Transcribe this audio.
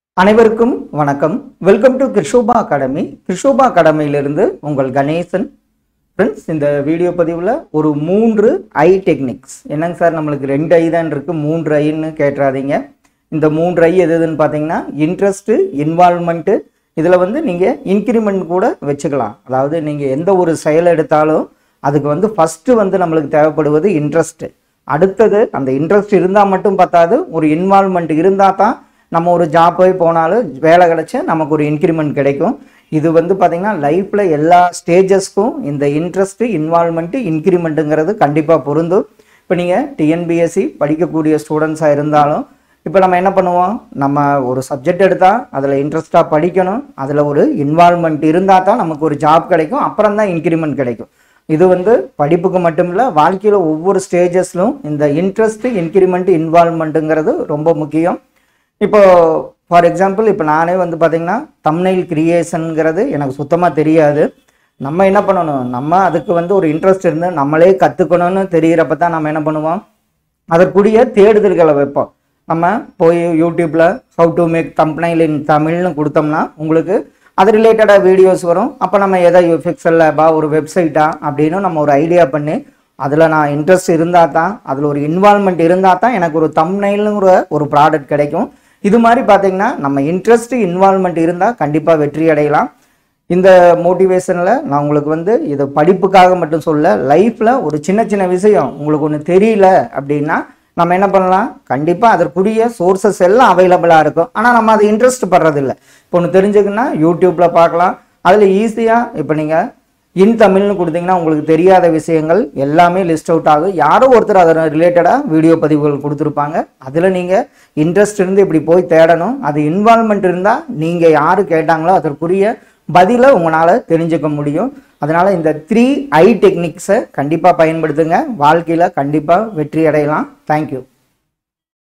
அனைவருக்கும் வணக்கம். Welcome to Krishoba academy. Krishoba அகாடமியிலிருந்து உங்கள் கணேசன். ஃப்ரெண்ட்ஸ், இந்த வீடியோ பதிவில் ஒரு 3 ஐ டெக்னிக்ஸ். என்னங்க சார், நம்மளுக்கு 2 ஐ தான் இருக்குது, 3 ஐன்னு கேட்டுறாதீங்க. இந்த 3 ஐ எதுன்னு பார்த்தீங்கன்னா இன்ட்ரெஸ்ட்டு, இன்வால்மெண்ட்டு, இதில் நீங்கள் இன்க்ரிமெண்ட் கூட வச்சுக்கலாம். அதாவது நீங்கள் எந்த ஒரு செயல் எடுத்தாலும் அதுக்கு ஃபஸ்ட்டு நம்மளுக்கு தேவைப்படுவது இன்ட்ரெஸ்ட்டு. அடுத்தது அந்த இன்ட்ரெஸ்ட் இருந்தால் மட்டும் பார்த்தாது, ஒரு இன்வால்மெண்ட் இருந்தால் தான் நம்ம ஒரு ஜாப் போய் போனாலும் வேலை கிடச்சி நமக்கு ஒரு இன்க்ரிமெண்ட் கிடைக்கும். இது பார்த்திங்கன்னா லைஃப்பில் எல்லா ஸ்டேஜஸ்க்கும் இந்த இன்ட்ரெஸ்ட்டு, இன்வால்மெண்ட்டு, இன்க்ரிமெண்ட்டுங்கிறது கண்டிப்பாக பொருந்தும். இப்போ நீங்கள் டிஎன்பிஎஸ்சி படிக்கக்கூடிய ஸ்டூடெண்ட்ஸாக இருந்தாலும் இப்போ நம்ம என்ன பண்ணுவோம், நம்ம ஒரு சப்ஜெக்ட் எடுத்தால் அதில் இன்ட்ரெஸ்ட்டாக படிக்கணும், அதில் ஒரு இன்வால்மெண்ட் இருந்தால் தான் நமக்கு ஒரு ஜாப் கிடைக்கும், அப்புறம் தான் இன்க்ரிமெண்ட் கிடைக்கும். இது படிப்புக்கு மட்டும் இல்லை, வாழ்க்கையில் ஒவ்வொரு ஸ்டேஜஸ்லும் இந்த இன்ட்ரெஸ்ட்டு, இன்க்ரிமெண்ட்டு, இன்வால்மெண்ட்டுங்கிறது ரொம்ப முக்கியம். இப்போ ஃபார் எக்ஸாம்பிள், இப்போ நானே பார்த்தீங்கன்னா தம்ப்நெயில் கிரியேஷனுங்கிறது எனக்கு சுத்தமாக தெரியாது. நம்ம என்ன பண்ணணும், நம்ம அதுக்கு ஒரு இன்ட்ரெஸ்ட் இருந்து நம்மளே கற்றுக்கணும்னு தெரிகிறப்ப தான் நம்ம என்ன பண்ணுவோம், அதற்குரிய தேடுதல்களை வைப்போம். நம்ம போய் யூடியூப்பில் how to make thumbnail in தமிழ்னு கொடுத்தோம்னா உங்களுக்கு அது ரிலேட்டடாக வீடியோஸ் வரும். அப்போ நம்ம எதை பிக்சல் லேபா, ஒரு வெப்சைட்டா அப்படின்னு நம்ம ஒரு ஐடியா பண்ணி அதில் நான் இன்ட்ரெஸ்ட் இருந்தால் தான், அதில் ஒரு இன்வால்மெண்ட் இருந்தால் தான் எனக்கு ஒரு தம்ப்நெயிலுங்கிற ஒரு ப்ராடக்ட் கிடைக்கும். இது மாதிரி பார்த்தீங்கன்னா நம்ம இன்ட்ரெஸ்ட், இன்வால்மெண்ட் இருந்தால் கண்டிப்பாக வெற்றி அடையலாம். இந்த மோட்டிவேஷனில் நான் உங்களுக்கு இது படிப்புக்காக மட்டும் சொல்ல, லைஃப்பில் ஒரு சின்ன சின்ன விஷயம் உங்களுக்கு ஒன்று தெரியல அப்படின்னா நம்ம என்ன பண்ணலாம், கண்டிப்பாக அதற்குரிய சோர்சஸ் எல்லாம் அவைலபிளாக இருக்கும். ஆனால் நம்ம அது இன்ட்ரெஸ்ட் படுறதில்லை. இப்போ ஒன்று தெரிஞ்சுக்குன்னா யூடியூப்பில் பார்க்கலாம். அதில் ஈஸியாக இப்போ நீங்கள் இன் தமிழ்னு கொடுத்தீங்கன்னா உங்களுக்கு தெரியாத விஷயங்கள் எல்லாமே லிஸ்ட் அவுட் ஆகும். யாரோ ஒருத்தர் அதை ரிலேட்டடாக வீடியோ பதிவுகள் கொடுத்துருப்பாங்க. அதில் நீங்கள் இன்ட்ரெஸ்ட் இருந்து இப்படி போய் தேடணும். அது இன்வால்மெண்ட் இருந்தால் நீங்கள் யார் கேட்டாங்களோ அதற்குரிய பதிலை உங்களால் தெரிஞ்சுக்க முடியும். அதனால் இந்த 3 ஐ டெக்னிக்ஸை கண்டிப்பாக பயன்படுத்துங்க. வாழ்க்கையில் கண்டிப்பாக வெற்றி அடையலாம். தேங்க்யூ.